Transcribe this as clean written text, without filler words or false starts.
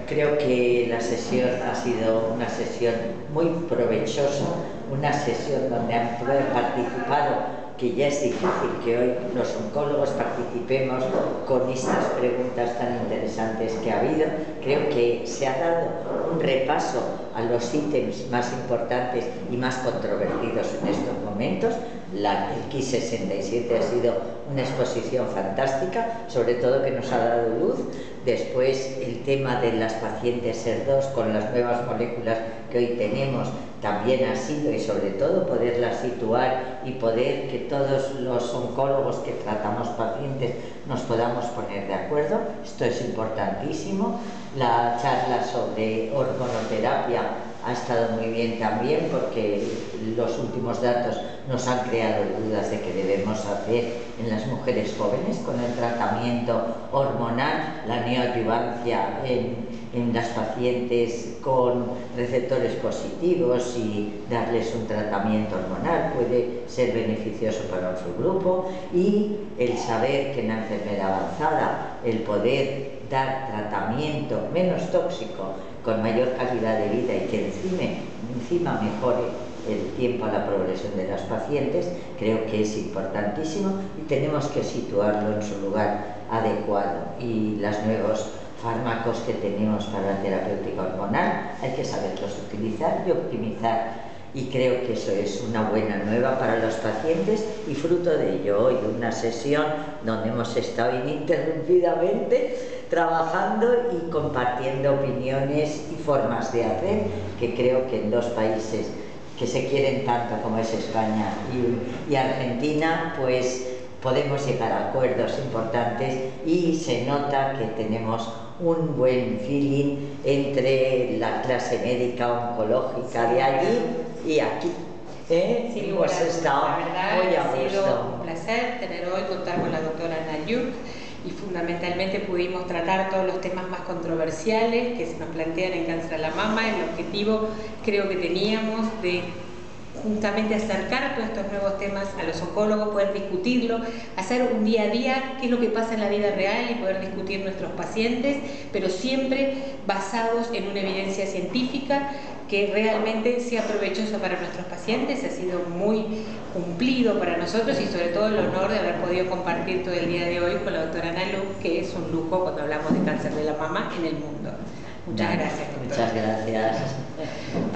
creo que la sesión ha sido una sesión muy provechosa, una sesión donde han participado, que ya es difícil que hoy los oncólogos participemos con estas preguntas tan interesantes que ha habido. Creo que se ha dado un repaso a los ítems más importantes y más controvertidos en estos momentos. El KIS 67 ha sido una exposición fantástica, sobre todo que nos ha dado luz. Después el tema de las pacientes SER2 con las nuevas moléculas que hoy tenemos también ha sido, y sobre todo poderlas situar y poder que todos los oncólogos que tratamos pacientes nos podamos poner de acuerdo. Esto es importantísimo. La charla sobre hormonoterapia ha estado muy bien también, porque los últimos datos nos han creado dudas de qué debemos hacer en las mujeres jóvenes con el tratamiento hormonal, la neoadyuvancia en las pacientes con receptores positivos, y darles un tratamiento hormonal puede ser beneficioso para un subgrupo, y el saber que en la enfermedad avanzada el poder dar tratamiento menos tóxico con mayor calidad de vida y que encima mejore el tiempo a la progresión de las pacientes, creo que es importantísimo y tenemos que situarlo en su lugar adecuado. Y los nuevos fármacos que tenemos para la terapéutica hormonal hay que saberlos utilizar y optimizar, y creo que eso es una buena nueva para los pacientes, y fruto de ello hoy una sesión donde hemos estado ininterrumpidamente trabajando y compartiendo opiniones y formas de hacer, que creo que en dos países que se quieren tanto como es España y Argentina, pues podemos llegar a acuerdos importantes, y se nota que tenemos un buen feeling entre la clase médica oncológica de allí y aquí. Sí, hemos estado muy a gusto. Ha sido un placer tener hoy, contar con la doctora Nayuk, y fundamentalmente pudimos tratar todos los temas más controversiales que se nos plantean en cáncer a la mama. El objetivo creo que teníamos de justamente acercar todos estos nuevos temas a los oncólogos, poder discutirlo, hacer un día a día qué es lo que pasa en la vida real y poder discutir nuestros pacientes, pero siempre basados en una evidencia científica que realmente sea provechosa para nuestros pacientes. Ha sido muy cumplido para nosotros, y sobre todo el honor de haber podido compartir todo el día de hoy con la doctora Nayuk, que es un lujo cuando hablamos de cáncer de la mama en el mundo. Muchas gracias, doctora. Muchas gracias.